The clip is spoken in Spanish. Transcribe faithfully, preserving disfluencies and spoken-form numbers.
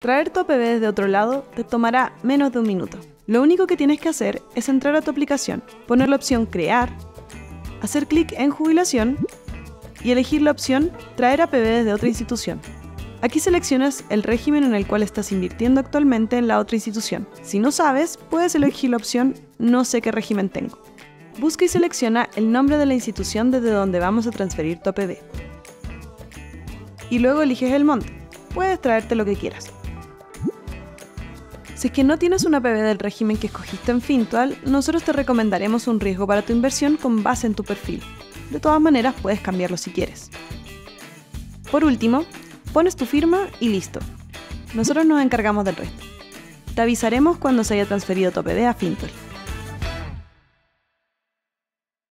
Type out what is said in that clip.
Traer tu A P B desde otro lado te tomará menos de un minuto. Lo único que tienes que hacer es entrar a tu aplicación, poner la opción Crear, hacer clic en Jubilación y elegir la opción Traer A P B desde otra institución. Aquí seleccionas el régimen en el cual estás invirtiendo actualmente en la otra institución. Si no sabes, puedes elegir la opción No sé qué régimen tengo. Busca y selecciona el nombre de la institución desde donde vamos a transferir tu A P B. Y luego eliges el monto. Puedes traerte lo que quieras. Si es que no tienes una A P B del régimen que escogiste en Fintual, nosotros te recomendaremos un riesgo para tu inversión con base en tu perfil. De todas maneras, puedes cambiarlo si quieres. Por último, pones tu firma y listo. Nosotros nos encargamos del resto. Te avisaremos cuando se haya transferido tu A P B a Fintual.